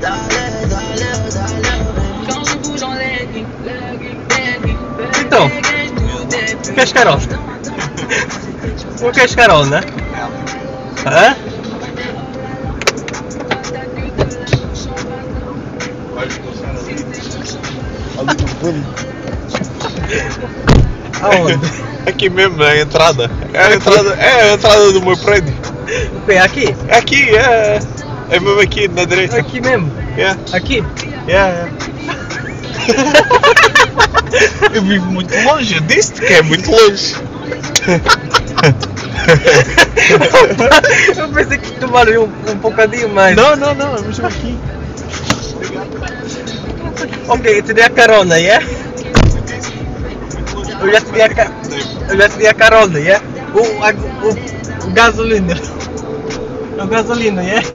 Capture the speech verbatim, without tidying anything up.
Então, queres carona? Não queres carona? Hã? Aonde? Aqui mesmo, na entrada. É a entrada, é a entrada do meu prédio. É aqui? É aqui, é. É mesmo aqui, na direita. Aqui mesmo? É. Aqui? É, é. Eu vivo muito longe, eu disse-te que é muito longe. Eu pensei que tomaria um, um bocadinho mais. Não, não, não, é mesmo aqui. Ok, eu te dei a carona, yeah? Eu já te dei a, ca... eu já te dei a carona, yeah? O, a, o, o gasolina. O gasolina, yeah?